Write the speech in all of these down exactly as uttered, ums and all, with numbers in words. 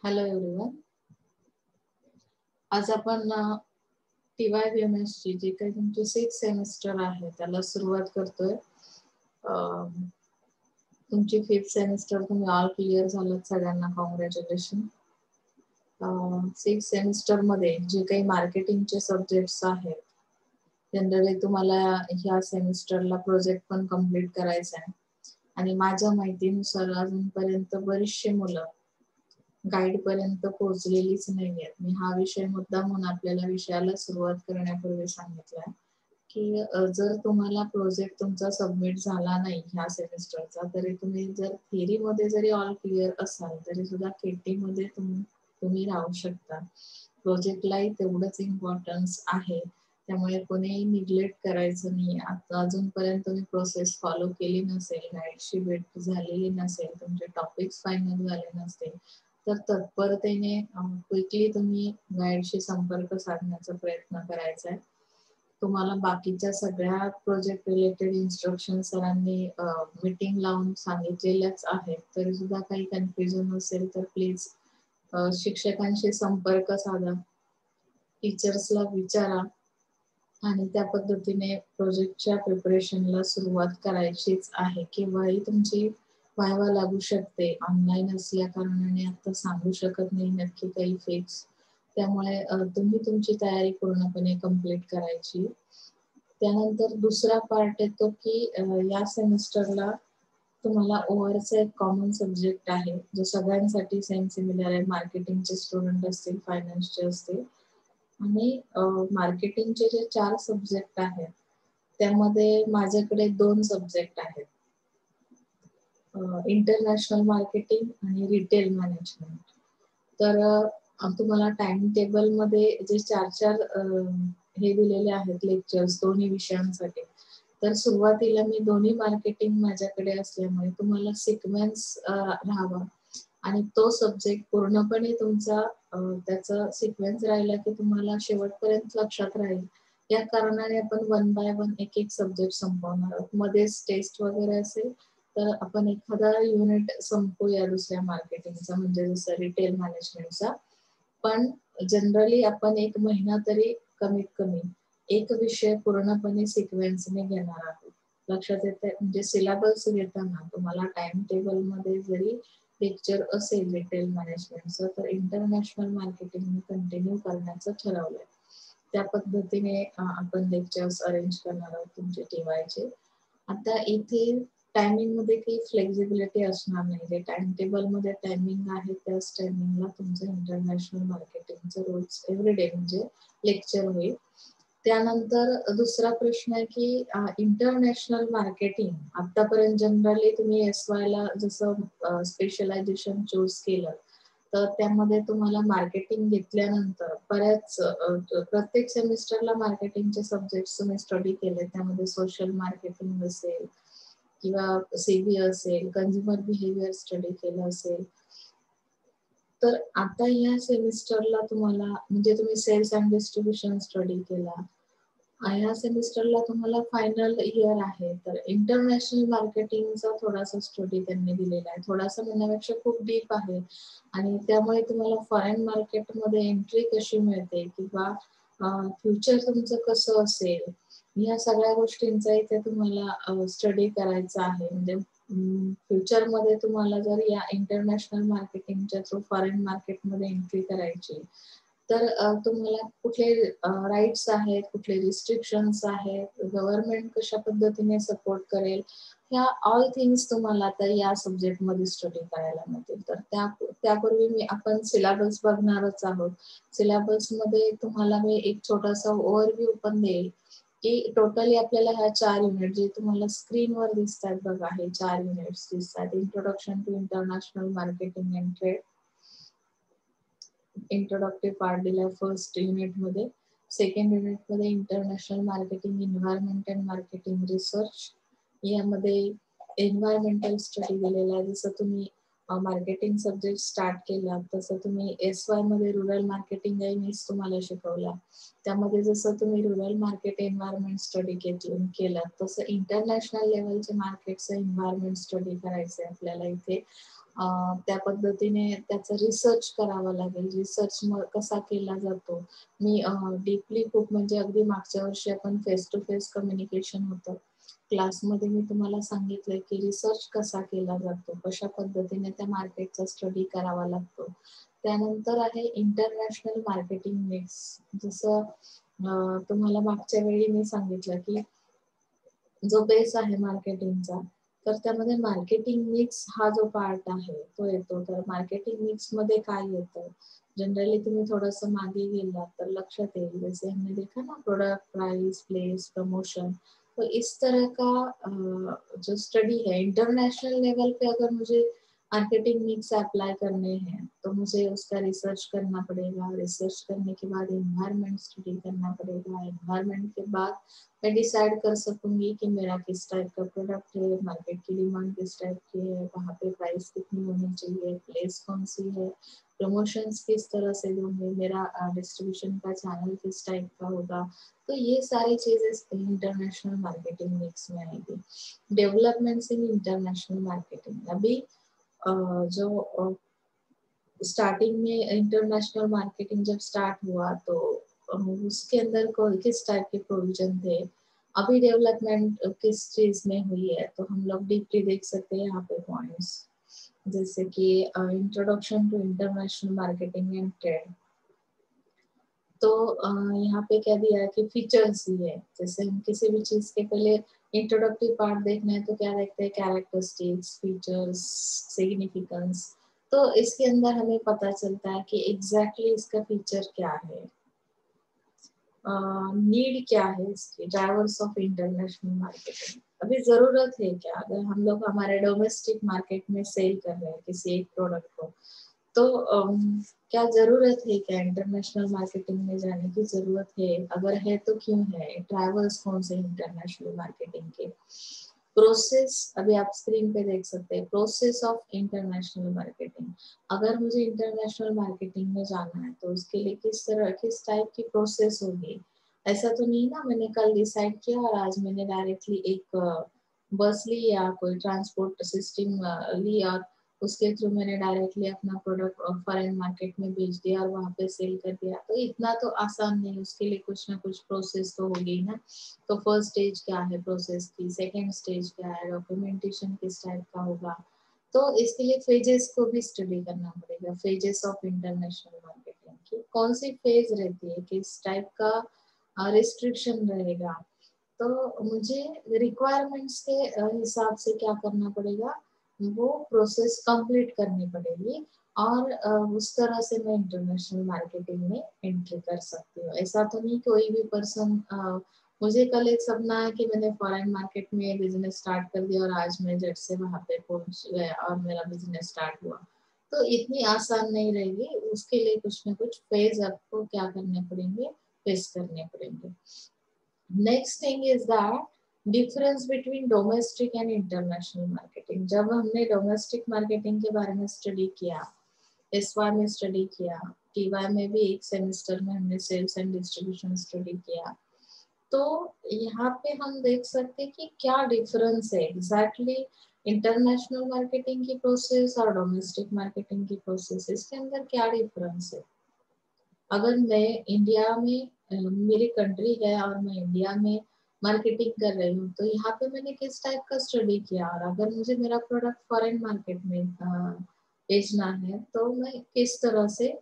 Hello everyone. आज आपण T Y B M S ची जी काही तुमची सिक्स सेमिस्टर आहे त्याला सुरुवात करतोय. तुमची फिफ्थ सेमिस्टर तुम्ही ऑल क्लिअर झालात, सगळ्यांना कॉंग्रॅच्युलेशन. सिक्स सेमिस्टर मध्ये जे काही मार्केटिंगचे सब्जेक्ट्स आहेत जनरली तुम्हाला ह्या सेमिस्टरला प्रोजेक्ट पण कम्प्लीट करायचा आहे आणि माझ्या माहितीनुसार अजूनपर्यंत बरीचशी मुलं गाईड पर्यंत पोहोचलेलीच नाहीये. मी हा विषय मुद्दाम म्हणून आपल्याला विषयाला सुरुवात करण्यापूर्वी सांगितलंय की जर तुम्हाला प्रोजेक्ट तुमचा सबमिट झाला नाही ह्या सेमिस्टरचा, तरी तुम्ही जर थिअरी मध्ये जरी ऑल क्लिअर असाल तरी सुद्धा केटी मध्ये तुम्ही तुम्ही राहू शकता. प्रोजेक्टलाही तेवढंच इम्पॉर्टन्स आहे, त्यामुळे कोणीही निग्लेक्ट करायचं नाही. आता अजूनपर्यंत तुम्ही प्रोसेस फॉलो केली नसेल, गाईडशी भेट झालेली नसेल, तुमचे टॉपिक्स फायनल झाले नसतील, तर तत्परतेने क्विकली तुम्ही गाईडशी संपर्क साधण्याचा प्रयत्न करायचा आहे. तुम्हाला बाकीच्या सगळ्या प्रोजेक्ट रिलेटेड इन्स्ट्रक्शन सरांनी मीटिंग लावून सांगितलेल्याच आहेत, तरी सुद्धा काही कन्फ्युजन असेल तर प्लीज शिक्षकांशी संपर्क साधा, टीचर्सला विचारा आणि त्या पद्धतीने प्रोजेक्टच्या प्रिपरेशनला सुरुवात करायचीच आहे. केव्हाही तुमची व्हायवा लागू शकते, ऑनलाईन असल्या कारणाने आता सांगू शकत नाही नक्की काही फिक्स, त्यामुळे तुम्ही तुमची तयारी पूर्णपणे कंप्लीट करायची. त्यानंतर दुसरा पार्ट येतो की या सेमिस्टरला तुम्हाला ओव्हरचा एक कॉमन सब्जेक्ट आहे जो सगळ्यांसाठी सेम सिमिलर आहे. मार्केटिंगचे स्टुडंट असतील, फायनान्सचे असतील, आणि मार्केटिंगचे जे चार सब्जेक्ट आहेत त्यामध्ये माझ्याकडे दोन सब्जेक्ट आहेत, इंटरनॅशनल मार्केटिंग आणि रिटेल मॅनेजमेंट. तर तुम्हाला टाइम टेबल मध्ये जे चार चार हे दिलेले आहेत लेक्चर्स दोन्ही विषयांसाठी, तर सुरुवातीला मी दोन्ही मार्केटिंग माझ्याकडे असल्यामुळे तुम्हाला सिक्वेन्स राहावा आणि तो सब्जेक्ट पूर्णपणे तुमचा त्याचा सिक्वेन्स राहिला की तुम्हाला शेवटपर्यंत लक्षात राहील. या कारणाने आपण वन बाय वन एक एक सब्जेक्ट संपवणार आहोत. मध्येच टेस्ट वगैरे असेल तर आपण एखादा युनिट संपवूया दुसऱ्या मार्केटिंगचा, म्हणजे जसं रिटेल मॅनेजमेंटचा. पण जनरली आपण एक महिना तरी कमीत कमी एक विषय पूर्णपणे सिक्वेन्सने घेणार आहोत. लक्षात येते? म्हणजे सिलेबस घेताना तुम्हाला टाइम टेबल मध्ये जरी लेक्चर असेल रिटेल मॅनेजमेंटचं, तर इंटरनॅशनल मार्केटिंग कंटिन्यू करण्याचं ठरवलंय. त्या पद्धतीने आपण लेक्चर्स अरेंज करणार आहोत तुमचे टीवायचे. आता इथे टायमिंग मध्ये काही फ्लेक्झिबिलिटी असणार नाही. जे टाइम टेबल मध्ये टायमिंग आहे त्याच टायमिंगला तुमचं इंटरनॅशनल मार्केटिंगचं रोज एव्हरीडे म्हणजे लेक्चर होईल. त्यानंतर दुसरा प्रश्न आहे की इंटरनॅशनल मार्केटिंग आतापर्यंत जनरली तुम्ही एस वाय ला जसं स्पेशलायझेशन चूज केलं तर त्यामध्ये तुम्हाला मार्केटिंग घेतल्यानंतर बऱ्याच प्रत्येक सेमिस्टरला मार्केटिंगचे सब्जेक्ट तुम्ही स्टडी केले. त्यामध्ये सोशल मार्केटिंग असेल किंवा सीबी असेल, कंझ्युमर बिहेवियर स्टडी केलं असेल. तर आता या सेमिस्टरला तुम्हाला म्हणजे तुम्ही सेल्स अँड डिस्ट्रीब्युशन स्टडी केला, या सेमिस्टरला तुम्हाला फायनल इयर आहे, तर इंटरनॅशनल मार्केटिंगचा थोडासा स्टडी त्यांनी दिलेला आहे. थोडासा म्हणण्यापेक्षा खूप डीप आहे आणि त्यामुळे तुम्हाला फॉरेन मार्केटमध्ये एंट्री कशी मिळते किंवा फ्युचर तुमचं कसं असेल, या सगळ्या गोष्टींचा इथे तुम्हाला स्टडी करायचा आहे. म्हणजे फ्युचरमध्ये तुम्हाला जर या इंटरनॅशनल मार्केटिंगच्या थ्रू फॉरेन मार्केटमध्ये एंट्री करायची तर तुम्हाला कुठले राईट्स आहेत, कुठले रिस्ट्रिक्शन्स आहेत, गव्हर्नमेंट कशा पद्धतीने सपोर्ट करेल, ह्या ऑल थिंग्स तुम्हाला आता या सब्जेक्टमध्ये स्टडी करायला मिळतील. तर त्या त्यापूर्वी मी आपण सिलेबस बघणारच आहोत. सिलेबसमध्ये तुम्हाला मी एक छोटासा ओव्हरव्ह्यू पण देईल की टोटली आपल्याला ह्या चार युनिट जे तुम्हाला स्क्रीनवर दिसतात बघा, हे चार युनिट्स दिसतात. Introduction to international marketing and trade, introductive part दिलाय फर्स्ट युनिट मध्ये. सेकंड युनिट मध्ये international marketing environment and marketing research, यामध्ये एन्व्हायरमेंटल स्टडी दिलेला आहे. जसं तुम्ही मार्केटिंग सब्जेक्ट स्टार्ट केला तसं तुम्ही एस वाय मध्ये रुरल मार्केटिंग आहे मीच तुम्हाला शिकवला. त्यामध्ये जसं तुम्ही रुरल मार्केट एन्व्हायरमेंट स्टडी केला तसं इंटरनॅशनल लेवलचे मार्केटचं एन्व्हायरमेंट स्टडी करायचं आहे आपल्याला इथे. त्या पद्धतीने त्याचा रिसर्च करावा लागेल. रिसर्च कसा केला जातो. मी डीपली खूप म्हणजे अगदी मागच्या वर्षी आपण फेस टू फेस कम्युनिकेशन होतं. क्लासमध्ये मी तुम्हाला सांगितलंय की रिसर्च कसा केला जातो, कशा पद्धतीने त्या मार्केटचा स्टडी करावा लागतो. त्यानंतर आहे इंटरनॅशनल मार्केटिंग मिक्स. जसं तुम्हाला मागच्या वेळी मी सांगितलं की जो बेस आहे मार्केटिंगचा, तर त्यामध्ये मार्केटिंग मिक्स हा जो पार्ट आहे तो येतो. तर मार्केटिंग मिक्स मध्ये काय येतं, जनरली तुम्ही थोडंसं मागे गेलात तर लक्षात येईल. जैसे हमने देखा ना, प्रोडक्ट, प्राइस, प्लेस, प्रमोशन. तो इस तरह का जो स्टडी है इंटरनेशनल लेवल पे, अगर मुझे मार्केटिंग मिक्स अप्लाई करने हैं तो मुझे उसका रिसर्च करना पड़ेगा. रिसर्च करने के बाद एनवायरमेंट स्टडी करना पड़ेगा. एनवायरमेंट के बाद मैं डिसाइड कर सकूंगी कि मेरा किस टाइप का प्रोडक्ट है, मार्केट की डिमांड किस टाइप की है, वहाँ पे प्राइस कितनी होनी चाहिए, प्लेस कौन सी है, प्रमोशंस किस तरह से दूंगी, मेरा डिस्ट्रीब्यूशन का चैनल किस टाइप का होगा. तो ये सारी चीजें इंटरनेशनल मार्केटिंग मिक्स में आएगी. Developments in international marketing. अभी जो स्टार्टिंग में इंटरनेशनल मार्केटिंग जब स्टार्ट हुआ तो उसके अंदर किस टाइप के प्रोविजन थे, अभी डेवलपमेंट किस चीज में हुई है, तो हम लोग डीपली देख सकते हैं यहाँ पे पॉइंट्स. जैसे कि introduction to international marketing and trade. तो यहाँ पे क्या दिया है कि फीचर्स दिए. जैसे हम किसी भी चीज के पहले इंट्रोडक्टिव पार्ट देखना है तो क्या देखते हैं, कैरेक्टरिस्टिक्स, फीचर्स, सिग्निफिकेंस. तो इसके अंदर हमें पता चलता है कि एग्जैक्टली exactly इसका फीचर क्या है, नीड uh, क्या है इसकी, ड्राइवर्स ऑफ इंटरनेशनल मार्केटिंग. अभी जरूरत है क्या, अगर हम लोग हमारे डोमेस्टिक मार्केट में सेल कर रहे हैं किसी एक प्रोडक्ट को, तो um, क्या जरूरत है क्या इंटरनेशनल मार्केटिंग में जाने की जरूरत है, अगर है तो क्यों है, ड्राइवर्स कौन से इंटरनेशनल मार्केटिंग के. प्रोसेस अभी आप स्क्रीन पे देख सकते हैं, प्रोसेस ऑफ इंटरनेशनल मार्केटिंग. अगर मुझे इंटरनेशनल मार्केटिंग में जाना है तो उसके लिए किस तरह किस टाइप की प्रोसेस होगी. ऐसा तो नहीं ना मैंने कल डिसाइड किया और आज मैंने डायरेक्टली एक बस ली या कोई ट्रांसपोर्ट सिस्टम ली और उसके थ्रू मैंने डायरेक्टली अपना प्रोडक्ट फॉरेन मार्केट में बेच दिया और वहाँ पे सेल कर दिया. तो इतना तो आसान नहीं, उसके लिए कुछ ना कुछ प्रोसेस तो होगी ना. तो फर्स्ट स्टेज क्या है प्रोसेस की, सेकेंड स्टेज क्या है, डॉक्यूमेंटेशन किस टाइप का होगा. तो इसके लिए फेजेस को भी स्टडी करना पड़ेगा. फेजेस ऑफ इंटरनेशनल मार्केटिंग की कौन सी फेज रहती है, किस टाइप का रिस्ट्रिक्शन रहेगा. तो मुझे रिक्वायरमेंट्स के हिसाब से क्या करना पड़ेगा, वो प्रोसेस कंप्लीट करनी पड़ेगी और उस तरह से मैं इंटरनेशनल मार्केटिंग में एंट्री कर सकती हूँ. ऐसा तो नहीं कोई भी पर्सन, मुझे कल एक सपना है कि मैंने फॉरेन मार्केट में बिजनेस स्टार्ट कर दिया और आज मैं झट से वहां पे पहुंच गया और मेरा बिजनेस स्टार्ट हुआ. तो इतनी आसान नहीं रहेगी, उसके लिए कुछ ना कुछ फेज आपको क्या करने पड़ेंगे, फेस करने पड़ेंगे. Next thing is that difference between domestic and international marketing. जब हमने डोमेस्टिक मार्केटिंग के बारे में स्टडी किया, एस वाई में स्टडी किया, टी वाई में भी एक सेमेस्टर में हमने सेल्स एंड डिस्ट्रीब्यूशन स्टडी किया, तो यहाँ पे हम देख सकते हैं कि क्या डिफरेंस है एग्जैक्टली इंटरनेशनल मार्केटिंग की प्रोसेस और डोमेस्टिक मार्केटिंग की प्रोसेस, इसके अंदर क्या डिफरेंस है. अगर मैं इंडिया में, मेरी कंट्री है और मैं इंडिया में मार्केटिंग कर रही हूँ, तो यहाँ पे मैंने किस टाइप का स्टडी किया, और अगर मुझे मेरा प्रोडक्ट फॉरेन मार्केट में बेचना है तो मैं किस तरह से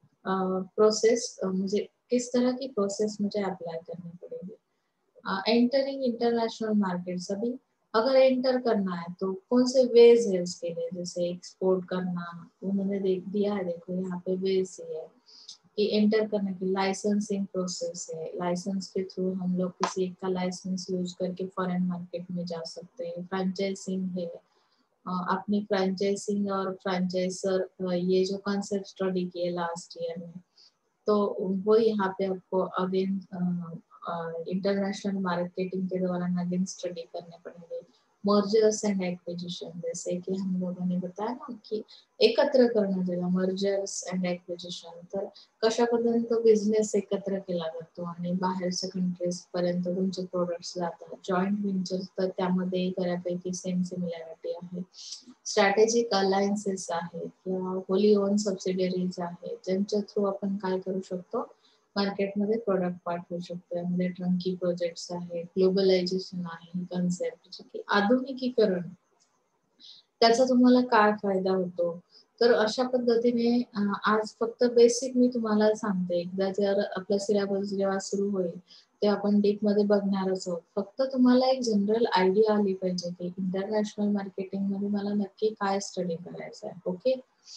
प्रोसेस, मुझे किस तरह की प्रोसेस मुझे अप्लाई करनी पड़ेगी. Entering international market. अभी अगर एंटर करना है तो कौन से वेज है उसके लिए, जैसे एक्सपोर्ट करना, उन्होंने देख दिया है, देखो यहाँ पे वेज है कि एंटर करने की लाइसेंसिंग प्रोसेस है. लाइसेंस के थ्रू हम लोग किसी एक का लाइसेंस यूज करके फॉरेन मार्केट में जा सकते हैं. फ्रेंचाइजिंग है, अपनी फ्रेंचाइजिंग और फ्रेंचाइजर, ये जो कॉन्सेप्ट स्टडी किए लास्ट ईयर में, तो वो यहाँ पे आपको अगेन इंटरनेशनल मार्केटिंग के दौरान अगेन स्टडी करने पड़ेंगे. मर्जर्स एंड एक्विजिशन, जैसे कि हम लोगों ने बताया ना की एकत्र करणं ज्याला मर्जर्स एंड एक्विजिशन, तर कशा पद्धतीने तो बिझनेस एकत्र केला जातो आणि बाहेरच्या कंट्रीज पर्यंत तुमचे प्रोडक्ट्स जातात. जॉईंट व्हेंचर्स तर त्यामध्ये बऱ्यापैकी सेम सिमिलॅरिटी आहे. स्ट्रॅटेजिक अलायन्सेस आहेत किंवा होली ओन सबसिडियरीज आहेत, ज्यांच्या थ्रू आपण काय करू शकतो, मार्केटमध्ये प्रोडक्ट पाठवू शकतो. यामध्ये ट्रंकी प्रोजेक्ट्स आहेत, ग्लोबलायझेशन आहे कन्सेप्ट, की आधुनिकीकरण, त्याचा तुम्हाला काय फायदा होतो. तर अशा पद्धतीने आज फक्त बेसिक मी तुम्हाला सांगते. एकदा जर आपला सिलेबस जेव्हा सुरू होईल तेव्हा आपण डीप मध्ये बघणारच आहोत. फक्त तुम्हाला एक जनरल आयडिया आली पाहिजे की इंटरनॅशनल मार्केटिंग मध्ये मला नक्की काय स्टडी करायचं आहे. Okay,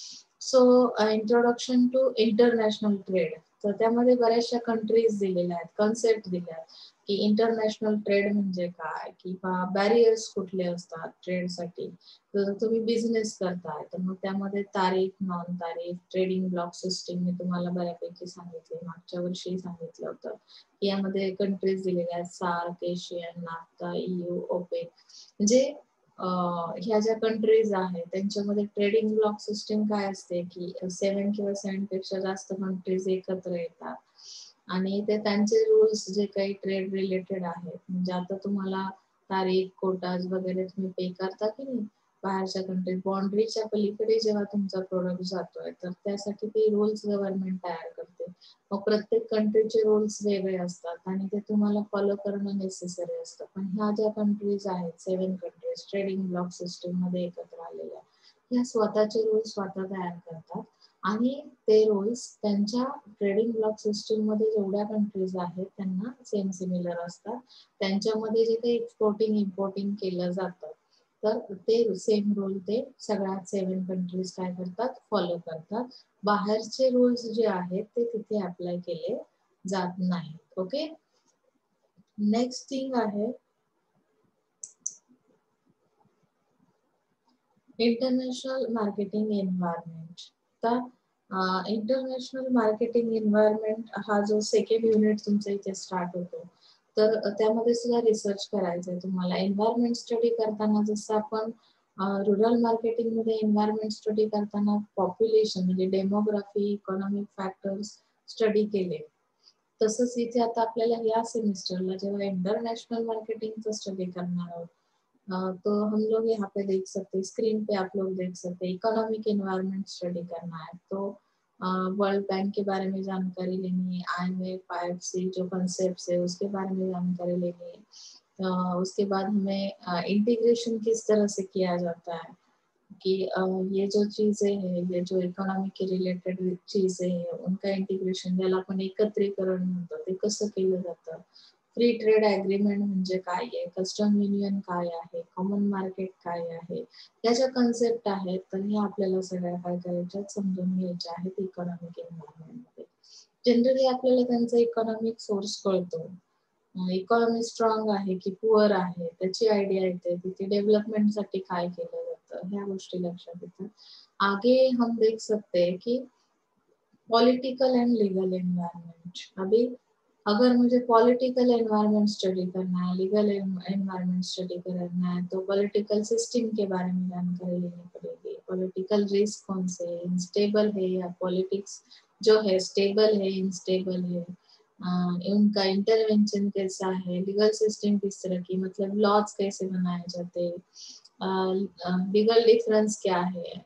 so introduction to international trade, तर त्यामध्ये बऱ्याचशा कंट्रीज दिलेल्या आहेत, कन्सेप्ट दिल्या आहेत की इंटरनॅशनल ट्रेड म्हणजे काय, किंवा बॅरियर्स कुठले असतात ट्रेडसाठी. जर तुम्ही बिझनेस करताय तर मग त्यामध्ये तारीख, नॉन तारीख, ट्रेडिंग ब्लॉक सिस्टीम मी तुम्हाला बऱ्यापैकी सांगितले, मागच्या वर्षी सांगितलं होतं. यामध्ये कंट्रीज दिलेल्या आहेत, SAARC, ASEAN, NAFTA, EU, OPEC, म्हणजे ह्या ज्या कंट्रीज आहेत त्यांच्यामध्ये ट्रेडिंग ब्लॉक सिस्टीम काय असते की सेवन किंवा सेवन पेक्षा जास्त कंट्रीज एकत्र येतात आणि ते त्यांचे रूल्स जे काही ट्रेड रिलेटेड आहेत, म्हणजे आता तुम्हाला तारीख, कोटाज वगैरे तुम्ही पे करता की नाही बाहेरच्या कंट्रीत, बाउंड्रीच्या पलीकडे जेव्हा तुमचा प्रोडक्ट जातोय तर त्यासाठी ते रूल्स गव्हर्नमेंट तयार करते. मग प्रत्येक कंट्रीचे रूल्स वेगळे असतात आणि ते तुम्हाला फॉलो करणं नेसेसरी असतं. पण ह्या ज्या कंट्रीज आहेत, seven countries trading bloc system मध्ये एकत्र आलेल्या, ह्या स्वतःचे रूल्स स्वतः तयार करतात आणि ते रूल्स त्यांच्या ट्रेडिंग ब्लॉक सिस्टीम मध्ये जेवढ्या कंट्रीज आहेत त्यांना सेम सिमिलर असतात. त्यांच्यामध्ये जे काही एक्सपोर्टिंग इम्पोर्टिंग केलं जातं तर ते सेम रूल ते सगळ्या सेव्हन कंट्रीज काय करतात, फॉलो करतात. बाहेरचे रूल्स जे आहेत ते तिथे अप्लाय केले जात नाहीत. ओके, नेक्स्ट थिंग आहे इंटरनॅशनल मार्केटिंग एन्व्हायरमेंट. तर इंटरनॅशनल मार्केटिंग एन्व्हायरमेंट हा जो सेकंड युनिट तुमचा इथे स्टार्ट होतो, तर त्यामध्ये सुद्धा रिसर्च करायचं आहे तुम्हाला. एन्व्हायरमेंट स्टडी करताना जसं आपण रुरल मार्केटिंग मध्ये एन्व्हायरमेंट स्टडी करताना पॉप्युलेशन म्हणजे डेमोग्राफी, इकॉनॉमिक फॅक्टर्स स्टडी केले, तसंच इथे आता आपल्याला या सेमिस्टरला जेव्हा इंटरनॅशनल मार्केटिंगचा स्टडी करणार आहोत, तो हम लोग यहाँ पे देख सकते हैं, स्क्रीन पे आप लोग देख सकते हैं, इकोनॉमिक एनवायरनमेंट स्टडी करना है तो वर्ल्ड बैंक के बारे में जानकारी लेनी है, I M F, I F C जो कॉन्सेप्ट्स है उसके बारे में जानकारी लेनी है. uh, उसके बाद हमें इंटीग्रेशन uh, किस तरह से किया जाता है कि uh, ये जो चीजें हैं, ये जो इकॉनॉमी के रिलेटेड चीजें हैं उनका इंटिग्रेशन ज्याला आपण एकत्रीकरण म्हणतो ते कसं केलं जातं. फ्री ट्रेड ॲग्रीमेंट म्हणजे काय आहे, कस्टम युनियन काय आहे, कॉमन मार्केट काय आहे, या ज्या कन्सेप्ट आहेत तर हे आपल्याला सगळ्या काय करायच्या समजून घ्यायच्या आहेत इकॉनॉमिक एन्व्हायरमेंटमध्ये. जनरली आपल्याला त्यांचा इकॉनॉमिक सोर्स कळतो, इकॉनॉमी स्ट्रॉंग आहे की पुअर आहे त्याची आयडिया येते, तिथे डेव्हलपमेंटसाठी काय केलं जातं ह्या गोष्टी लक्षात येतात. आगे हम देख सकते हैं कि पॉलिटिकल एंड लीगल एनवायरनमेंट. अभी अगर मुझे पॉलिटिकल एनवायरनमेंट स्टडी करना है, लीगल एनवायरनमेंट स्टडी करना है, तो पॉलिटिकल सिस्टम के बारे में जानकारी लेनी पड़ेगी. पॉलिटिकल रिस्क कौन से है, इंस्टेबल है या पॉलिटिक्स जो है स्टेबल है, इंस्टेबल है, उनका इंटरवेंशन कैसा है, लीगल सिस्टम किस तरह की, मतलब लॉज कैसे बनाए जाते हैं, लीगल डिफरेंस क्या है,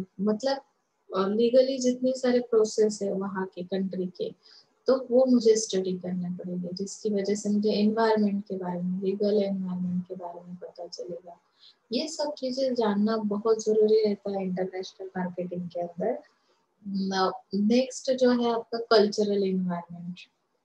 मतलब लीगली जितने सारे प्रोसेस है वहाँ के कंट्री के, तो वो मुझे स्टडी करना पड़ेगा, जिसकी वजह से मुझे एनवायरनमेंट के बारे में, लीगल एनवायरनमेंट के बारे में पता चलेगा. ये सब चीजें जानना बहुत जरूरी रहता है इंटरनेशनल मार्केटिंग के अंदर. नेक्स्ट जो है आपका कल्चरल एनवायरनमेंट.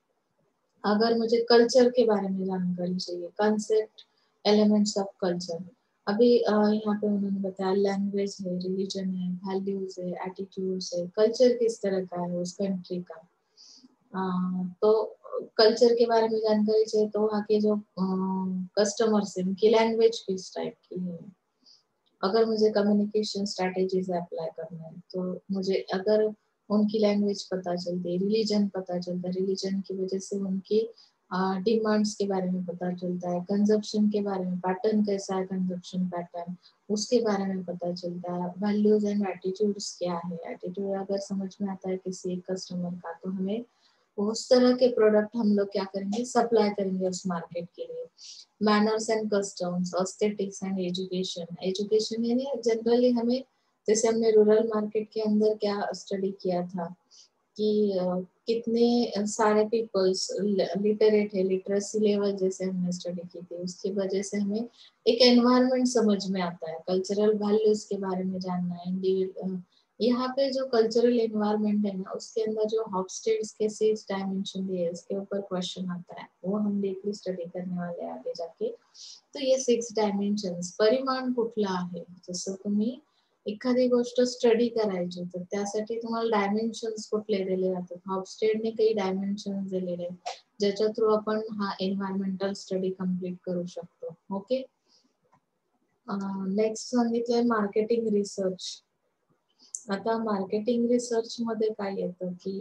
अगर मुझे कल्चर के बारे में जानकारी चाहिए, कंसेप्ट, एलिमेंट्स ऑफ कल्चर, अभी यहाँ पे उन्होंने बताया लैंग्वेज है, रिलीजन है, वैल्यूज है, एटीट्यूड्स है, कल्चर किस तरह का है उस कंट्री का. Uh, तो कल्चर के बारे में जानकारी चाहिए तो वहाँ के जो कस्टमर्स है उनकी लैंग्वेज किस टाइप की है. अगर मुझे कम्युनिकेशन स्ट्रैटेजीज अप्लाई करना है तो मुझे अगर उनकी लैंग्वेज पता चलती है, रिलीजन पता चलता है, रिलीजन की वजह से उनकी डिमांड्स के बारे में पता चलता है, कंजप्शन के बारे में, पैटर्न कैसा है कंजप्शन पैटर्न उसके बारे में पता चलता है, वैल्यूज एंड एटीट्यूड्स क्या है, एटीट्यूड अगर समझ में आता है किसी एक कस्टमर का तो हमें उस तरह के प्रोडक्ट हम लोग क्या करेंगे, सप्लाई करेंगे उस मार्केट के लिए। Manners and customs, aesthetics and education, education यानी जनरली हमें, जैसे हमने रूरल मार्केट के अंदर क्या स्टडी किया था कि uh, कितने सारे पीपल्स लिटरेट है, लिटरेसी लेवल जैसे हमने स्टडी की थी, उसकी वजह से हमें एक एनवायरनमेंट समझ में आता है, कल्चरल वैल्यूज के बारे में जानना है। इंडिविजुअल यहाँ पे जो कल्चरल एनवायरनमेंट है ना, उसके अंदर जो हॉफस्टेड्स के सिक्स डायमेंशन दिए इसके ऊपर क्वेश्चन आता है, वो हम डीपली स्टडी करने वाले हैं आगे जाके। तो ये सिक्स डायमेन्शन्स, परिमाण कुठला आहे, जसं तुम्ही एखादी गोष्ट स्टडी करायची तर त्यासाठी तुम्हाला डायमेन्शन्स कुठले दिले जातात, हॉफस्टेडने काही डायमेन्शन्स दिलेले आहेत ज्याच्या थ्रू आपण हा एन्व्हायरमेंटल स्टडी कंप्लीट करू शकतो. ओके, नेक्स्ट सांगितलंय मार्केटिंग रिसर्च. आता मार्केटिंग रिसर्च मध्ये काय येतं की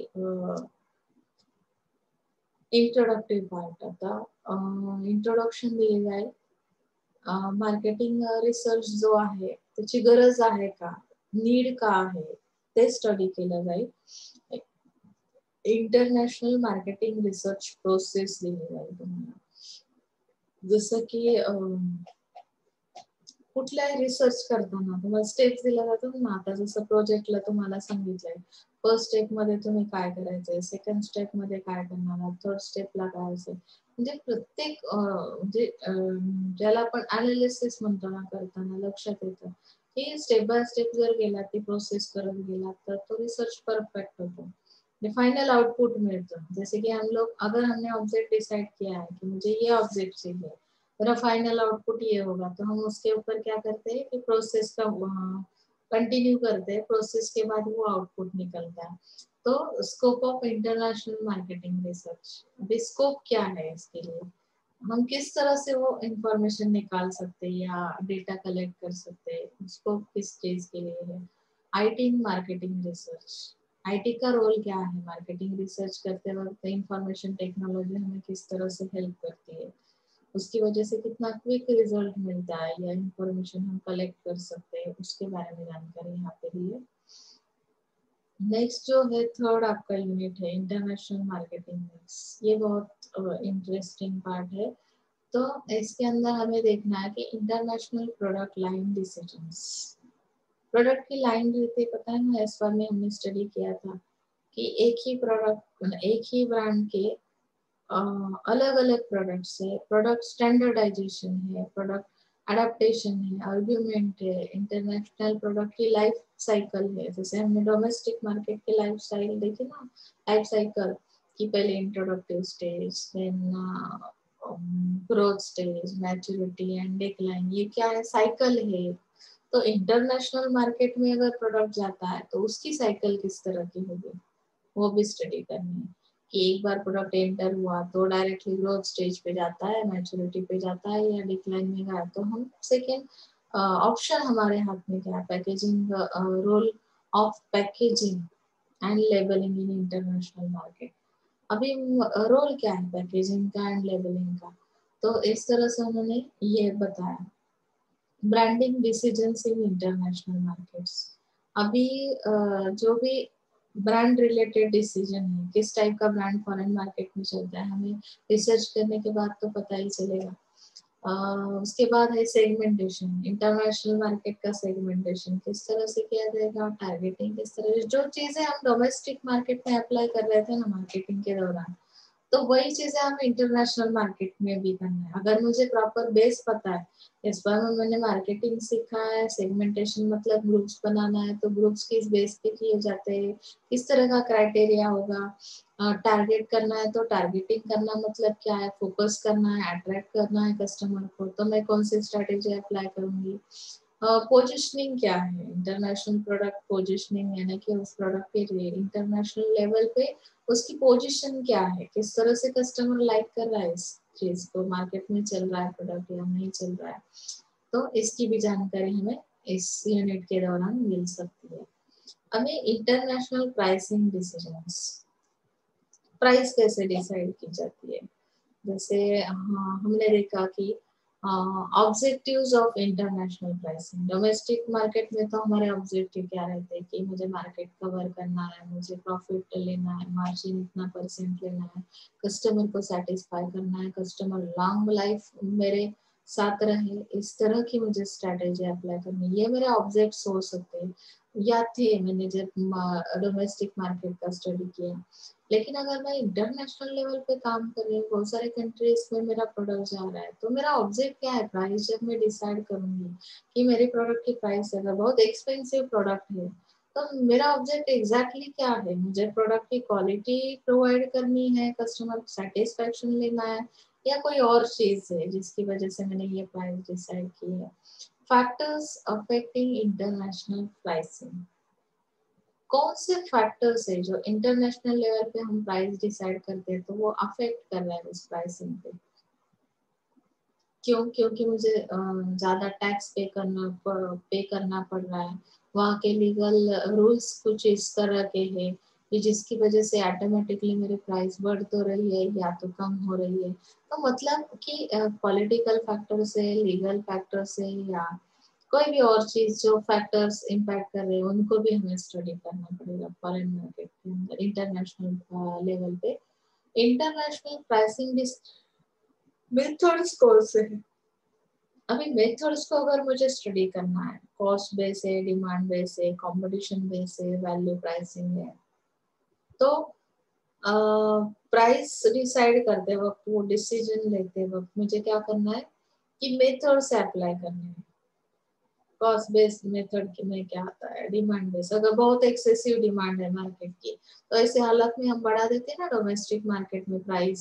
इंट्रोडक्टिव्ह पार्ट. आता इंट्रोडक्शन दिलेलं आहे, मार्केटिंग रिसर्च जो आहे त्याची गरज आहे का, नीड का आहे ते स्टडी केलं जाईल. इंटरनॅशनल मार्केटिंग रिसर्च प्रोसेस दिली जाईल तुम्हाला, जसं की कुठलाही रिसर्च करताना तुम्हाला स्टेप्स दिल्या जातात ना. आता जसं प्रोजेक्टला तुम्हाला सांगितलंय, फर्स्ट स्टेप मध्ये तुम्ही काय करायचंय, सेकंड स्टेप मध्ये काय करणार, थर्ड स्टेपला काय असेल, म्हणजे प्रत्येक म्हणजे ज्याला आपण अनालिसिस म्हणतो ना करताना लक्षात येतं की स्टेप बाय स्टेप जर गेला, ती प्रोसेस करत गेला तर तो रिसर्च परफेक्ट होतो, फाइनल आउटपुट मिलता. जैसे कि हम लोग अगर हमने ऑब्जेक्ट डिसाइड किया है कि मुझे ये ऑब्जेक्ट चाहिए, मेरा फाइनल आउटपुट ये होगा, तो हम उसके ऊपर क्या करते हैं कि प्रोसेस का कंटिन्यू करते हैं, प्रोसेस के बाद वो आउटपुट निकलता है. तो scope of international marketing research, अभी स्कोप क्या है इसके लिए, हम किस तरह से वो इंफॉर्मेशन निकाल सकते हैं या डेटा कलेक्ट कर सकते हैं, स्कोप किस चीज के लिए है. IT in marketing research, IT का रोल क्या है मार्केटिंग रिसर्च करते वक्त, इंफॉर्मेशन टेक्नोलॉजी हमें किस तरह से हेल्प करती है, उसकी वजह से कितना क्विक रिजल्ट मिलता है या इंफॉर्मेशन हम कलेक्ट कर सकते हैं, उसके बारे में जानकारी यहाँ पे दी है. नेक्स्ट जो है थर्ड आपका यूनिट है इंटरनेशनल मार्केटिंग मिक्स. ये बहुत इंटरेस्टिंग पार्ट है. तो इसके अंदर हमें देखना है कि international product line decisions, product की लाइन रहती है, पता है ना, इस बार में हमने स्टडी किया था कि एक ही प्रोडक्ट, एक ही ब्रांड के अलग अलग प्रोडक्ट्स है, प्रोडक्ट स्टैंडर्डाइजेशन है, प्रोडक्ट अडेप्टेशन है, आर्ग्यूमेंट है, इंटरनेशनल प्रोडक्ट की लाइफ साइकिल है. जैसे हमने डोमेस्टिक मार्केट की लाइफ साइकिल देखी ना, लाइफ साइकिल की पहले introductive stage, then growth stage, maturity and decline, ये क्या है, साइकिल है. तो इंटरनेशनल मार्केट में अगर प्रोडक्ट जाता है तो उसकी साइकिल किस तरह की होगी, वो भी स्टडी करनी है कि एक बार प्रोडक्ट एंटर हुआ तो डायरेक्टली ग्रोथ स्टेज पे जाता है, मैच्योरिटी पे जाता है या डिक्लाइन में गया. तो हम सेकेंड ऑप्शन हमारे हाथ में क्या है, packaging, role of packaging and labelling in international market. अभी रोल क्या है पैकेजिंग का एंड लेबलिंग का, तो इस तरह से उन्होंने ये बताया. Branding decisions in international markets, अभी जो भी ब्रांड रिलेटेड डिसीजन है, किस टाइप का ब्रांड फॉरेन मार्केट में चलता है, हमें रिसर्च करने के बाद तो पता ही चलेगा. uh, उसके बाद है सेगमेंटेशन, इंटरनेशनल मार्केट का सेगमेंटेशन किस तरह से किया जाएगा, टारगेटिंग किस तरह से, जो चीजें हम डोमेस्टिक मार्केट में अप्लाई कर रहे थे ना मार्केटिंग के दौरान, तो वही चीजें हमें इंटरनेशनल मार्केट में भी करना है. अगर मुझे प्रॉपर बेस पता है, इस बार में मैंने मार्केटिंग सीखा है, सेगमेंटेशन मतलब ग्रुप्स बनाना है, तो ग्रुप्स किस बेस पे किए जाते हैं, किस तरह का क्राइटेरिया होगा, टारगेट uh, करना है तो टारगेटिंग करना मतलब क्या है, फोकस करना है, अट्रैक्ट करना है कस्टमर को, तो मैं कौन सी स्ट्रेटेजी अप्लाई करूंगी. पोजिशनिंग uh, क्या है, इंटरनेशनल प्रोडक्ट पोजिशनिंग, यानी कि उस प्रोडक्ट के लिए इंटरनेशनल लेवल पे उसकी पोजीशन क्या है, किस तरह से कस्टमर लाइक कर रहा है इस चीज को, मार्केट में चल रहा है प्रोडक्ट या नहीं चल रहा है. तो इसकी भी जानकारी हमें इस यूनिट के दौरान मिल सकती है. हमें इंटरनेशनल प्राइसिंग डिसीजंस, प्राइस कैसे डिसाइड की जाती है, जैसे हाँ, हमने देखा कि objectives of international pricing, domestic market में तो हमारे ऑब्जेक्टिव क्या रहते हैं कि मुझे मार्केट कवर करना है, मुझे प्रॉफिट लेना है, मार्जिन इतना परसेंट लेना है, कस्टमर को सेटिस्फाई करना है, कस्टमर लॉन्ग लाइफ मेरे साथ रहे, इस तरह की मुझे स्ट्रेटेजी अप्लाई करनी है। ये मेरे ऑब्जेक्ट्स हो सकते हैं या थे मैंने जब डोमेस्टिक मार्केट का स्टडी किया। लेकिन अगर मैं इंटरनेशनल लेवल पे काम कर रही हूँ, बहुत सारे कंट्रीज में मेरा प्रोडक्ट जा रहा है, तो मेरा ऑब्जेक्ट क्या है, प्राइस जब मैं डिसाइड करूंगी कि मेरे प्रोडक्ट की प्राइस अगर बहुत एक्सपेंसिव प्रोडक्ट है, तो मेरा ऑब्जेक्ट एग्जैक्टली exactly क्या है, मुझे प्रोडक्ट की क्वालिटी प्रोवाइड करनी है, कस्टमर सेटिस्फेक्शन लेना है, या कोई और चीज है जिसकी वजह से मैंने ये प्राइस डिसाइड की है। फैक्टर्स अफेक्टिंग इंटरनेशनल प्राइसिंग, कौन से फैक्टर्स है जो इंटरनेशनल लेवल पे हम प्राइस डिसाइड करते हैं तो वो अफेक्ट कर रहा है उस प्राइसिंग पे। क्यों? क्योंकि मुझे ज्यादा टैक्स पे करना पे करना पड़ रहा है, वहाँ के लीगल रूल्स कुछ इस तरह के हैं कि जिसकी वजह से ऑटोमेटिकली मेरी प्राइस बढ़ तो रही है या तो कम हो रही है। तो मतलब कि पॉलिटिकल फैक्टर से, लीगल फैक्टर से, या कोई भी और चीज जो फैक्टर्स इम्पैक्ट कर रहे हैं उनको भी हमें स्टडी करना पड़ेगा फॉरेन मार्केट के अंदर, इंटरनेशनल लेवल पे। इंटरनेशनल प्राइसिंग मेथड्स कौन से है? अभी मेथड्स को अगर मुझे स्टडी करना है, कॉस्ट बेस है, डिमांड बेस है, कंपटीशन बेस है, वैल्यू प्राइसिंग है, तो प्राइस डिसाइड करते वक्त, वो डिसीजन लेते वक्त मुझे क्या करना है कि मेथड से अप्लाई करने हैं। कॉस्ट बेस्ड मेथड में क्या आता है, डिमांड बेस्ड, अगर बहुत एक्सेसिव डिमांड है मार्केट की तो ऐसे हालत में हम बढ़ा देते हैं ना डोमेस्टिक मार्केट में प्राइस।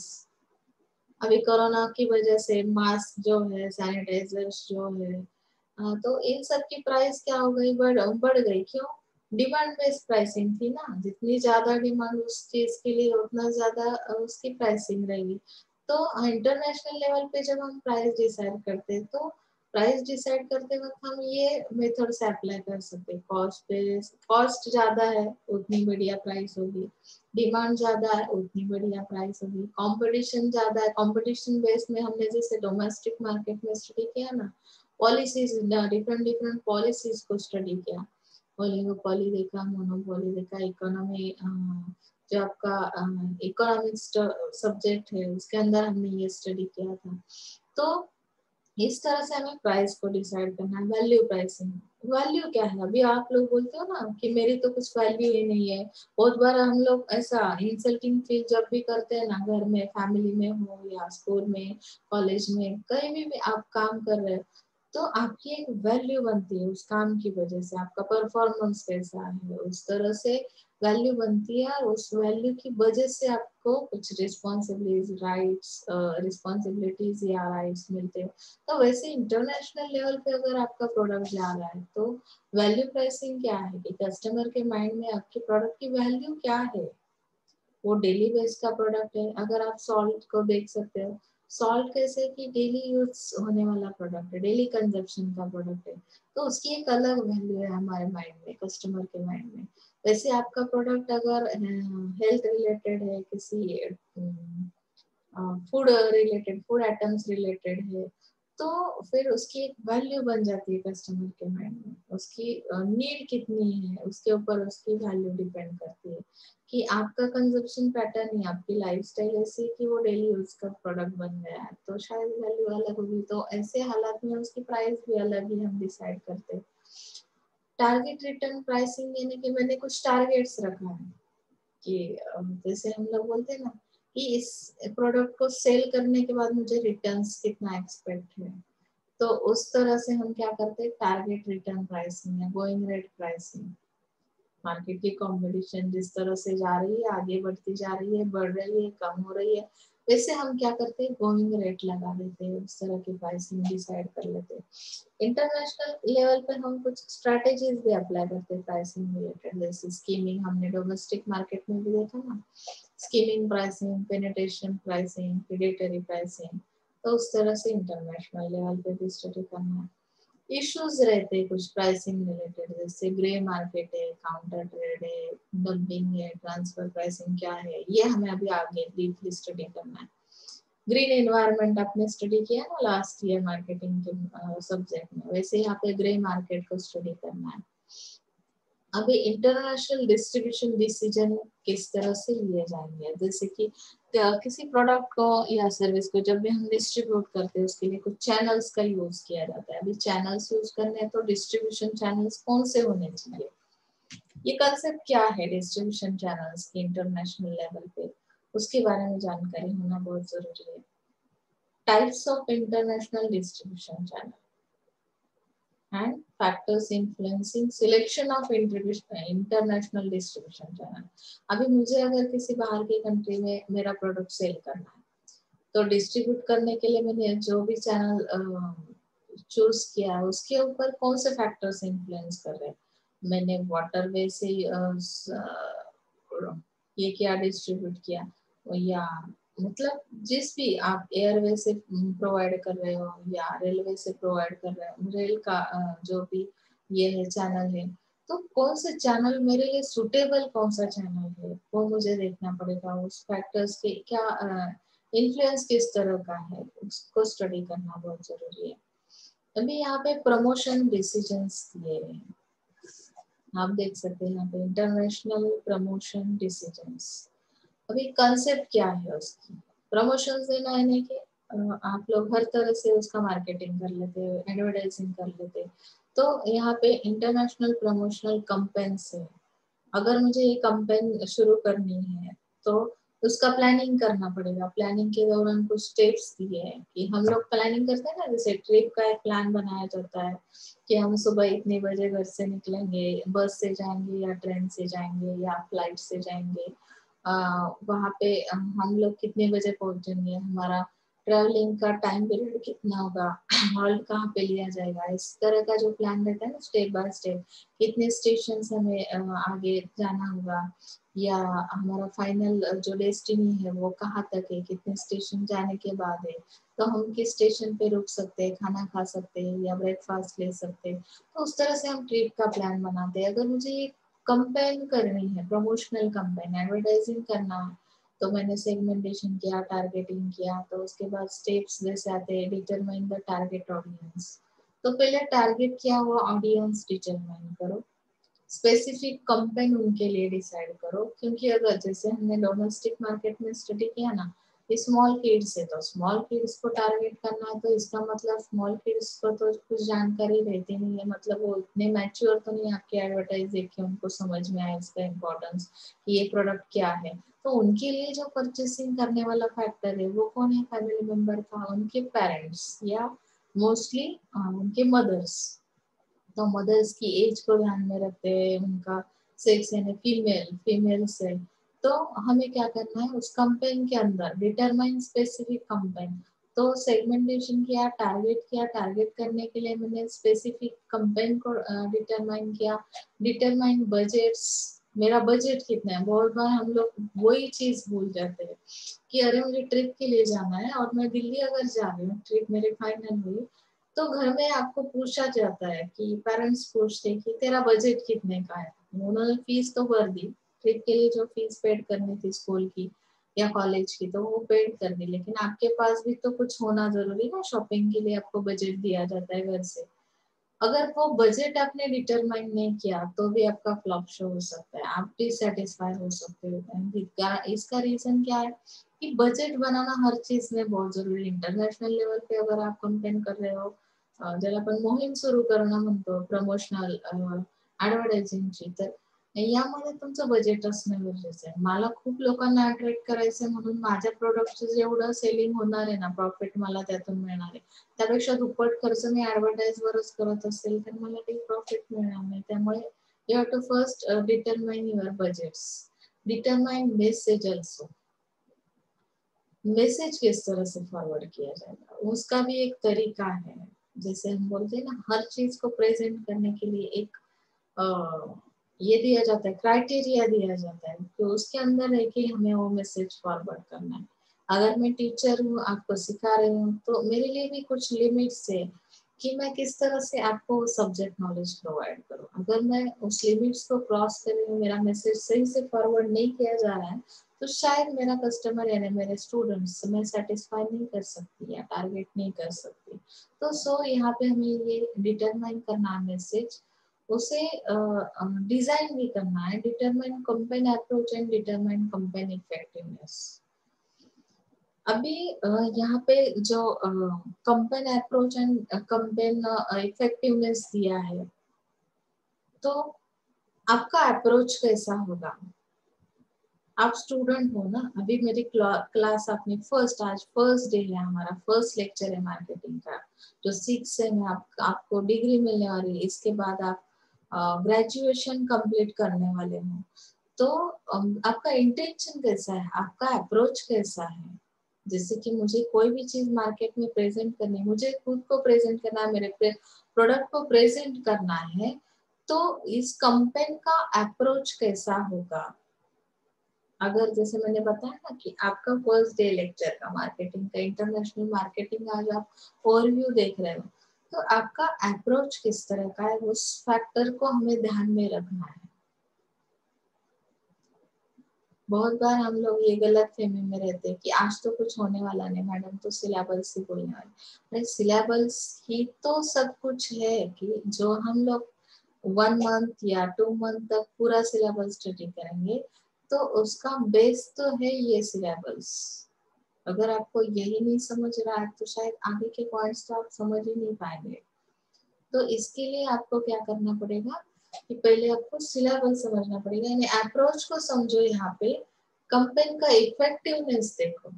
अभी कोरोना की वजह से मास्क जो है, सैनिटाइजर्स जो है, आ, तो इन सब की प्राइस क्या हो गई, बढ़ बढ़ गई। क्यों? डिमांड बेस्ड प्राइसिंग थी ना, जितनी ज्यादा डिमांड उस चीज के लिए उतना ज्यादा उसकी प्राइसिंग रहेगी। तो इंटरनेशनल लेवल पे जब हम प्राइस डिसाइड करते हैं तो प्राइस डिसाइड करते वक्त हम ये मेथड से अप्लाई कर सकते हैं। कॉस्ट पे, कॉस्ट ज्यादा है उतनी बढ़िया प्राइस होगी, डिमांड ज्यादा है उतनी बढ़िया प्राइस होगी, कंपटीशन ज्यादा है, कंपटीशन बेस में हमने जैसे डोमेस्टिक मार्केट में स्टडी किया ना, पॉलिसीज, डिफरेंट डिफरेंट पॉलिसीज को स्टडी किया, ओलिगोपॉली देखा, मोनोपॉली देखा, इकोनॉमी, जो आपका इकोनॉमिक्स सब्जेक्ट है उसके अंदर हमने ये स्टडी किया था। तो इस तरह से हमें प्राइस को डिसाइड करना है। वैल्यू प्राइसिंग, वैल्यू क्या है? अभी आप लोग बोलते हो ना कि मेरी तो कुछ वैल्यू ही नहीं है। बहुत बार हम लोग ऐसा इंसल्टिंग फील जब भी करते हैं ना, घर में, फैमिली में हो या स्कूल में, कॉलेज में, कहीं भी, भी आप काम कर रहे हो तो आपकी एक वैल्यू बनती है उस काम की वजह से, आपका परफॉर्मेंस कैसा है उस तरह से वैल्यू बनती है, और उस वैल्यू की वजह से आपको कुछ रिस्पॉन्सिबिलिटीज राइट्स रिस्पॉन्सिबिलिटीज या राइट्स मिलते हैं। तो वैसे इंटरनेशनल लेवल पे अगर आपका प्रोडक्ट जा रहा है तो वैल्यू प्राइसिंग क्या है कि कस्टमर के माइंड में आपके प्रोडक्ट की वैल्यू क्या है। वो डेली बेस का प्रोडक्ट है, अगर आप सॉल्ट को देख सकते हो, सॉल्ट कैसे कि डेली यूज होने वाला प्रोडक्ट है, डेली कंजप्शन का प्रोडक्ट है, तो उसकी एक अलग वैल्यू है हमारे माइंड में, कस्टमर के माइंड में। वैसे आपका प्रोडक्ट अगर हेल्थ रिलेटेड है, किसी food related, food items related है, तो फिर उसकी एक वैल्यू बन जाती है कस्टमर के माइंड में, उसकी नीड कितनी है उसके ऊपर उसकी वैल्यू डिपेंड करती है कि आपका कंजप्शन पैटर्न या आपकी लाइफस्टाइल ऐसी है कि वो डेली यूज का प्रोडक्ट बन गया है, तो शायद वैल्यू अलग होगी। तो ऐसे हालात में उसकी प्राइस भी अलग ही हम डिसाइड करते हैं। टारगेट रिटर्न प्राइसिंग यानी कि मैंने कुछ टारगेट्स रखा है कि जैसे हम लोग बोलते हैं ना कि इस प्रोडक्ट को सेल करने के बाद मुझे रिटर्न्स कितना एक्सपेक्ट है, तो उस तरह से हम क्या करते हैं, टारगेट रिटर्न प्राइसिंग या गोइंग रेट प्राइसिंग। मार्केट की कंपटीशन जिस तरह से जा रही है, आगे बढ़ती जा रही है, बढ़ रही है, कम हो रही है, वैसे हम क्या करते हैं, गोइंग रेट लगा देते हैं, उस तरह की प्राइसिंग डिसाइड कर लेते हैं। इंटरनेशनल लेवल पे हम कुछ स्ट्रेटेजीज भी अप्लाई करते हैं प्राइसिंग रिलेटेड, जैसे स्कीमिंग, हमने डोमेस्टिक मार्केट में भी देखा ना, skimming pricing, penetration pricing, predatory pricing, तो उस तरह से इंटरनेशनल लेवल पे भी स्टडी करना है। इश्यूज रहते हैं कुछ प्राइसिंग रिलेटेड, जैसे ग्रे मार्केट है, काउंटर ट्रेड है, डंपिंग है, ट्रांसफर प्राइसिंग क्या है, ये हमें अभी आगे डीपली स्टडी करना है। ग्रीन एनवायरनमेंट आपने स्टडी किया ना लास्ट ईयर मार्केटिंग के सब्जेक्ट में, वैसे यहाँ पे ग्रे मार्केट को स्टडी करना है। अभी इंटरनेशनल डिस्ट्रीब्यूशन डिसीजन किस तरह से लिए जाएंगे, जैसे कि किसी प्रोडक्ट को या सर्विस को जब भी हम डिस्ट्रीब्यूट करते हैं उसके लिए कुछ चैनल्स का यूज किया जाता है। अभी चैनल्स यूज करने हैं तो डिस्ट्रीब्यूशन चैनल्स कौन से होने चाहिए, ये कंसेप्ट क्या है डिस्ट्रीब्यूशन चैनल्स की इंटरनेशनल लेवल पे, उसके बारे में जानकारी होना बहुत जरूरी है। Types of international distribution channel and factors influencing selection of international distribution channel। अभी मुझे अगर किसी बाहर की कंट्री में मेरा प्रोडक्ट सेल करना है तो डिस्ट्रीब्यूट करने के लिए मैंने जो भी चैनल चूज किया है उसके ऊपर कौन से फैक्टर्स इन्फ्लुएंस कर रहे हैं। मैंने वाटरवे से ये क्या डिस्ट्रीब्यूट किया, या मतलब जिस भी आप एयरवे से प्रोवाइड कर रहे हो या रेलवे से प्रोवाइड कर रहे हो, रेल का जो भी ये है चैनल है, तो कौन से चैनल मेरे लिए सुटेबल, कौन सा चैनल है वो मुझे देखना पड़ेगा। उस फैक्टर्स के क्या इन्फ्लुएंस किस तरह का है उसको स्टडी करना बहुत जरूरी है। अभी यहाँ पे प्रमोशन डिसीजंस दिए हैं, आप देख सकते हैं यहाँ पे इंटरनेशनल प्रमोशन डिसीजंस। अभी कंसेप्ट क्या है उसकी, प्रमोशन देना है कि आप लोग हर तरह से उसका मार्केटिंग कर लेते हैं, एडवर्टाइजिंग कर लेते हैं, तो यहाँ पे इंटरनेशनल प्रमोशनल कैंपेन्स है। अगर मुझे ये कैंपेन शुरू करनी है तो उसका प्लानिंग करना पड़ेगा। प्लानिंग के दौरान कुछ स्टेप्स दिए हैं कि हम लोग प्लानिंग करते हैं ना, जैसे ट्रिप का एक प्लान बनाया जाता है कि हम सुबह इतने बजे घर से निकलेंगे, बस से जाएंगे या ट्रेन से जाएंगे या फ्लाइट से जाएंगे, आ, वहाँ पे हम लोग कितने बजे पहुंचेंगे, हमारा ट्रैवलिंग का टाइम पीरियड कितना होगा, हॉल्ट कहाँ पे लिया जाएगा, इस तरह का जो प्लान रहता है ना स्टेप बाय स्टेप, कितने स्टेशन हमें आगे जाना होगा, या हमारा फाइनल जो डेस्टिनी है वो कहाँ तक है, कितने स्टेशन जाने के बाद है, तो हम किस स्टेशन पे रुक सकते हैं, खाना खा सकते हैं या ब्रेकफास्ट ले सकते हैं। तो उस तरह से हम ट्रिप का प्लान बनाते हैं। अगर मुझे ये कंपेन करनी है, प्रमोशनल कंपेन एडवर्टाइजिंग करना है, तो मैंने सेगमेंटेशन किया, टारगेटिंग किया, तो उसके बाद स्टेप्स जैसे आते हैं, डिटरमाइन द टारगेट ऑडियंस। तो पहले टारगेट किया हुआ ऑडियंस डिटरमाइन करो, स्पेसिफिक कंपेन उनके लिए डिसाइड करो, क्योंकि अगर जैसे हमने डोमेस्टिक मार्केट में स्टडी किया ना, स्मॉल किड्स है तो स्मॉल किड्स को टारगेट करना है, तो इसका मतलब स्मॉल किड्स को तो कुछ जानकारी रहती नहीं है, मतलब वो इतने मैच्योर तो नहीं आपके एडवर्टाइज देख के उनको समझ में आए इसका इम्पोर्टेंस कि ये प्रोडक्ट क्या है। तो उनके लिए जो परचेसिंग करने वाला फैक्टर है वो कौन है, फैमिली मेंबर का, उनके पेरेंट्स या मोस्टली उनके मदर्स। तो मदर्स की एज को ध्यान में रखते हुए उनका सेक्स यानी फीमेल फीमेल से, तो हमें क्या करना है उस कंपेन के अंदर डिटरमाइन स्पेसिफिक कंपेन। तो सेगमेंटेशन किया, टारगेट किया, टारगेट करने के लिए मैंने स्पेसिफिक कंपेन को डिटरमाइन किया, डिटरमाइन बजट्स, मेरा बजट कितना है। बहुत बार हम लोग वही चीज भूल जाते हैं कि अरे मुझे ट्रिप के लिए जाना है और मैं दिल्ली अगर जा रही हूँ, ट्रिप मेरी फाइनल हुई, तो घर में आपको पूछा जाता है कि पेरेंट्स पूछते हैं कि तेरा बजट कितने का है। उन्होंने फीस तो भर दी, ट्रिप के लिए जो फीस पेड करनी थी स्कूल की या कॉलेज की तो वो पेड कर दी, लेकिन आपके पास भी तो कुछ होना जरूरी ना, शॉपिंग के लिए आपको बजट दिया जाता है घर से। अगर वो बजट आपने डिटरमाइन नहीं किया तो भी आपका फ्लॉप शो हो सकता है, आप डिससेटिस्फाई हो सकते हो। इसका रीजन क्या है कि बजट बनाना हर चीज में बहुत जरूरी। इंटरनॅशनल लेवल पे अगर आप कंपेन कर रहे हो, ज्याला आपण मोहीम सुरू करणं म्हणतो प्रमोशनल ऍडव्हर्टायझिंगची, तर यामध्ये तुमचं बजेट असणं गरजेचं आहे। मला खूप लोकांना अट्रॅक्ट करायचंय म्हणून माझ्या प्रोडक्टचं जेवढं सेलिंग होणार आहे ना, प्रॉफिट मला त्यातून मिळणार आहे, त्यापेक्षा दुप्पट खर्च मी ऍडव्हर्टाइज वरच करत असेल तर मला काही प्रॉफिट मिळणार नाही। त्यामुळे you have to first determine your budgets, determine message also. Message किस तरह से फॉरवर्ड किया जाएगा उसका भी एक तरीका है। जैसे हम बोलते हैं ना, हर चीज को प्रेजेंट करने के लिए एक आ, ये दिया जाता है, क्राइटेरिया दिया जाता है, तो उसके अंदर है कि हमें वो मैसेज फॉरवर्ड करना है। अगर मैं टीचर हूँ, आपको सिखा रही हूँ, तो मेरे लिए भी कुछ लिमिट्स है कि मैं किस तरह से आपको सब्जेक्ट नॉलेज प्रोवाइड करूँ। अगर मैं उस लिमिट्स को क्रॉस कर रही हूँ, मेरा मैसेज सही से फॉरवर्ड नहीं किया जा रहा है, तो शायद मेरा कस्टमर यानी मेरे स्टूडेंट्स मैं सेटिस्फाई नहीं कर सकती या टारगेट नहीं कर सकती। तो सो यहाँ पे हमें ये डिटरमाइन करना है मैसेज, उसे डिजाइन भी करना है, determine campaign approach and determine campaign effectiveness. अभी यहाँ पे जो campaign approach and campaign effectiveness दिया है, तो आपका अप्रोच कैसा होगा? आप स्टूडेंट हो ना, अभी मेरी क्ला, क्लास आपने फर्स्ट, आज फर्स्ट डे है हमारा, फर्स्ट लेक्चर है मार्केटिंग का, जो सिक्स से में आप, आपको डिग्री मिलने वाली है, इसके बाद आप ग्रेजुएशन कंप्लीट करने वाले हो। तो आपका इंटेंशन कैसा है, आपका अप्रोच कैसा है? जैसे कि मुझे कोई भी चीज मार्केट में प्रेजेंट करनी है, मुझे खुद को प्रेजेंट करना है, मेरे प्रोडक्ट को प्रेजेंट करना है, तो इस कैंपेन का अप्रोच कैसा होगा? अगर जैसे मैंने बताया ना कि आपका फर्स्ट डे लेक्चर का मार्केटिंग का, इंटरनेशनल मार्केटिंग, आज आप ओवरव्यू देख रहे हो, तो आपका अप्रोच किस तरह का है, उस फैक्टर को हमें ध्यान में रखना है। बहुत बार हम लोग ये गलत फहमी में रहते हैं कि आज तो कुछ होने वाला नहीं, मैडम तो सिलेबस ही बोलने वाली। सिलेबस ही तो सब कुछ है कि जो हम लोग वन मंथ या टू मंथ तक पूरा सिलेबस स्टडी करेंगे, तो उसका बेस तो है ये सिलेबस। अगर आपको यही नहीं समझ रहा है तो शायद आगे के पॉइंट्स तो आप समझ ही नहीं पाएंगे। तो इसके लिए आपको क्या करना पड़ेगा कि पहले आपको सिलेबस समझना पड़ेगा, यानी अप्रोच को समझो। यहाँ पे कैंपेन का इफेक्टिवनेस देखो।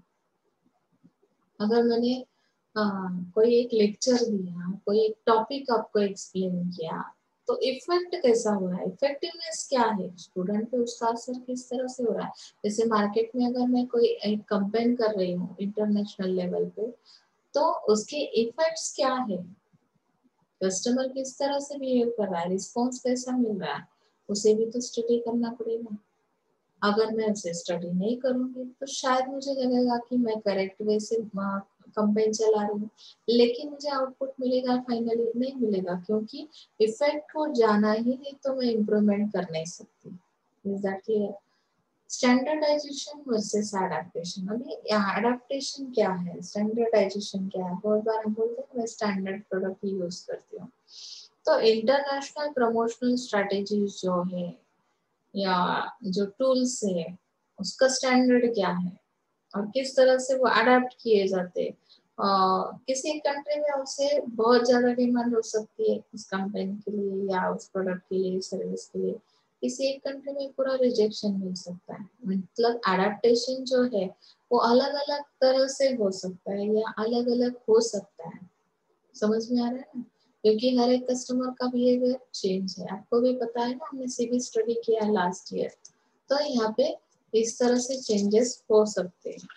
अगर मैंने आ, कोई एक लेक्चर दिया, कोई एक टॉपिक आपको एक्सप्लेन किया, तो इफेक्ट कैसा हो रहा है, इफेक्टिवनेस क्या है, स्टूडेंट पे उसका असर किस तरह से हो रहा है। जैसे मार्केट में अगर मैं कोई एक कैंपेन कर रही हूँ इंटरनेशनल लेवल पे, तो उसके इफेक्ट्स क्या है, कस्टमर किस तरह से बिहेव कर रहा है, रिस्पॉन्स कैसा मिल रहा है, उसे भी तो स्टडी करना पड़ेगा। अगर मैं उसे स्टडी नहीं करूंगी तो शायद मुझे लगेगा कि मैं करेक्ट वे से कैंपेन चला रही हूँ, लेकिन मुझे आउटपुट मिलेगा फाइनली नहीं मिलेगा, क्योंकि इफेक्ट को जाना ही नहीं तो मैं इम्प्रूवमेंट कर नहीं सकती। Is that clear? Standardisation versus adaptation. अभी एडेप्टेशन क्या है, स्टैंडर्डाइजेशन क्या है? बहुत बार हम बोलते हैं मैं स्टैंडर्ड प्रोडक्ट ही यूज करती हूँ। तो इंटरनेशनल प्रमोशनल स्ट्रेटेजीज जो है या जो टूल्स है, उसका स्टैंडर्ड क्या है और किस तरह से वो अडेप्ट किए जाते हैं। uh, किसी कंट्री में उससे बहुत ज्यादा डिमांड हो सकती है उस कंपनी के लिए या उस प्रोडक्ट के लिए, सर्विस के लिए। किसी एक कंट्री में पूरा रिजेक्शन मिल सकता है। मतलब अडेप्टेशन जो है वो अलग अलग तरह से हो सकता है या अलग अलग हो सकता है। समझ में आ रहा है ना? क्योंकि हर एक कस्टमर का बिहेवियर चेंज है, आपको भी पता है ना, हमने सीबी स्टडी किया लास्ट ईयर। तो यहाँ पे इस तरह से चेंजेस हो सकते हैं।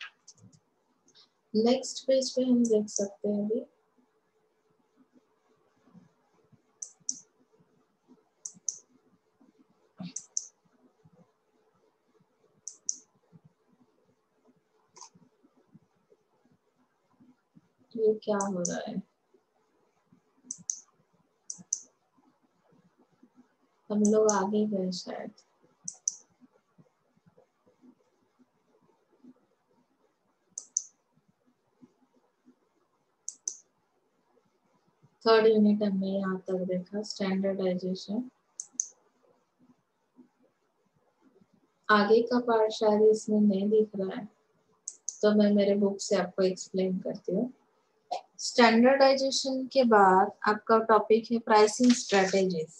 नेक्स्ट पेज पे हम देख सकते हैं अभी ये क्या हो रहा है। हम लोग आगे गए शायद। थर्ड यूनिट हमने यहाँ तक देखा स्टैंडर्डाइजेशन। आगे का पार्ट शायद इसमें नहीं दिख रहा है, तो मैं मेरे बुक से आपको एक्सप्लेन करती हूँ। स्टैंडर्डाइजेशन के बाद आपका टॉपिक है pricing strategies.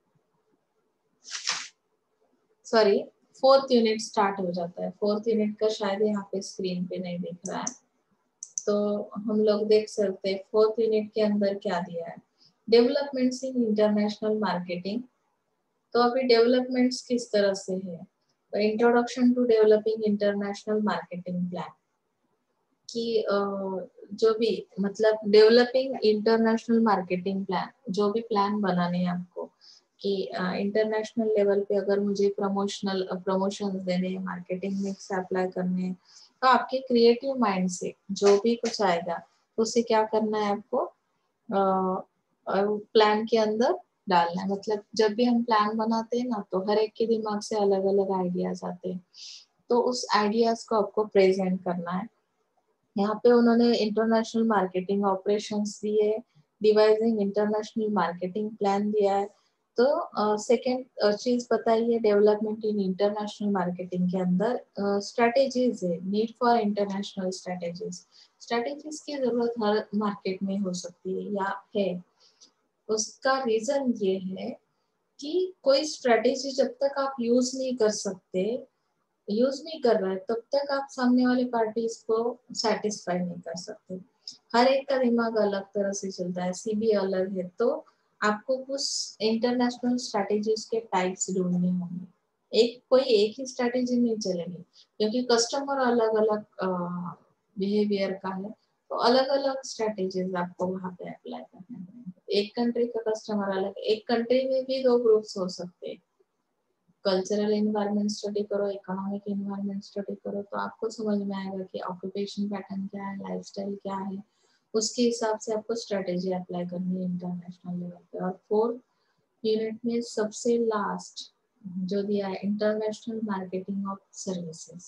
Sorry, fourth unit start हो जाता है। फोर्थ यूनिट का शायद यहाँ पे स्क्रीन पे नहीं दिख रहा है, तो हम लोग देख सकते हैं फोर्थ यूनिट के अंदर क्या दिया है। Developments in international marketing. तो अभी डेवलपमेंट्स किस तरह से है, तो introduction to developing international marketing plan कि जो भी मतलब डेवलपिंग इंटरनेशनल मार्केटिंग प्लान, जो भी प्लान बनाने हैं आपको कि इंटरनेशनल लेवल पे अगर मुझे प्रमोशनल प्रमोशंस देने हैं, मार्केटिंग मिक्स अप्लाई करने हैं, तो आपके क्रिएटिव माइंड से जो भी कुछ आएगा उसे क्या करना है आपको प्लान के अंदर डालना है। मतलब जब भी हम प्लान बनाते हैं ना, तो हर एक के दिमाग से अलग अलग आइडियाज आते हैं। तो उस आइडियाज को आपको प्रेजेंट करना है। यहाँ पे उन्होंने इंटरनेशनल मार्केटिंग ऑपरेशंस दिए, डिवाइजिंग इंटरनेशनल मार्केटिंग प्लान दिया है। तो सेकेंड चीज बताइए डेवलपमेंट इन इंटरनेशनल मार्केटिंग के अंदर स्ट्रेटेजीज है, need for international strategies. Strategies की जरूरत हर मार्केट में हो सकती है या है। उसका रीजन ये है कि कोई स्ट्रेटेजी जब तक आप यूज नहीं कर सकते, यूज नहीं कर रहा है, तब तक आप सामने वाले पार्टीज को सेटिस्फाई नहीं कर सकते। हर एक का दिमाग अलग तरह से चलता है, सीबी अलग है, तो आपको कुछ इंटरनेशनल स्ट्रेटेजीज के टाइप्स ढूंढने होंगे। एक कोई एक ही स्ट्रेटेजी नहीं चलेगी, क्योंकि कस्टमर अलग अलग बिहेवियर का है, तो अलग अलग स्ट्रेटेजीज आपको वहां पे अप्लाई करने होंगे। एक कंट्री का कस्टमर अलग, एक कंट्री में भी दो ग्रुप्स हो सकते हैं। कल्चरल एनवायरनमेंट स्टडी करो, इकोनॉमिक एनवायरनमेंट स्टडी करो, तो आपको समझ में आएगा कि ऑक्यूपेशन पैटर्न क्या है, लाइफस्टाइल क्या है, उसके हिसाब से आपको स्ट्रेटेजी अप्लाई करनी है इंटरनेशनल लेवल पे। और फोर्थ यूनिट में सबसे लास्ट जो दिया है इंटरनेशनल मार्केटिंग ऑफ सर्विसेज।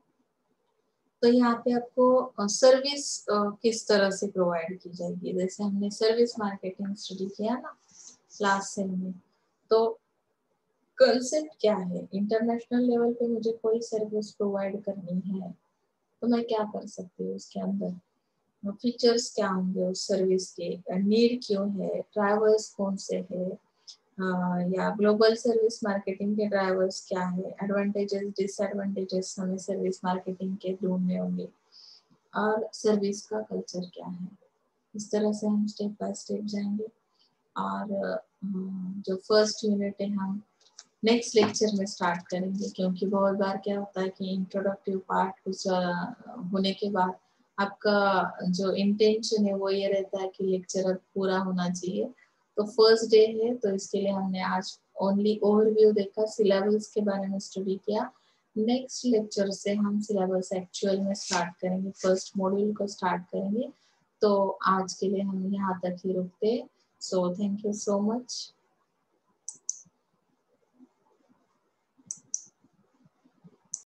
तो यहाँ पे आपको सर्विस किस तरह से प्रोवाइड की जाएगी, जैसे हमने सर्विस मार्केटिंग स्टडी किया ना लास्ट सेम में, तो कंसेप्ट क्या है, इंटरनेशनल लेवल पे मुझे कोई सर्विस प्रोवाइड करनी है तो मैं क्या कर सकती हूँ, उसके अंदर फीचर्स क्या होंगे उस सर्विस के, नीड क्यों है, ड्राइवर्स कौन से है, या ग्लोबल सर्विस मार्केटिंग के ड्राइवर्स क्या है, एडवांटेजेस डिसएडवांटेजेस हमें सर्विस मार्केटिंग के ढूंढने होंगे, और सर्विस का कल्चर क्या है। इस तरह से हम स्टेप बाय स्टेप जाएंगे। और जो फर्स्ट यूनिट है हम नेक्स्ट लेक्चर में स्टार्ट करेंगे, क्योंकि बहुत बार क्या होता है कि इंट्रोडक्टिव पार्ट कुछ होने के बाद आपका जो इंटेंशन है वो ये रहता है कि लेक्चर अब पूरा होना चाहिए। तो फर्स्ट डे है, तो इसके लिए हमने आज ओनली ओवरव्यू देखा, सिलेबस के बारे में स्टडी किया। नेक्स्ट लेक्चर से हम सिलेबस एक्चुअल में स्टार्ट करेंगे, फर्स्ट मॉड्यूल को स्टार्ट करेंगे। तो आज के लिए हम यहाँ तक ही रुकते। So thank you so much.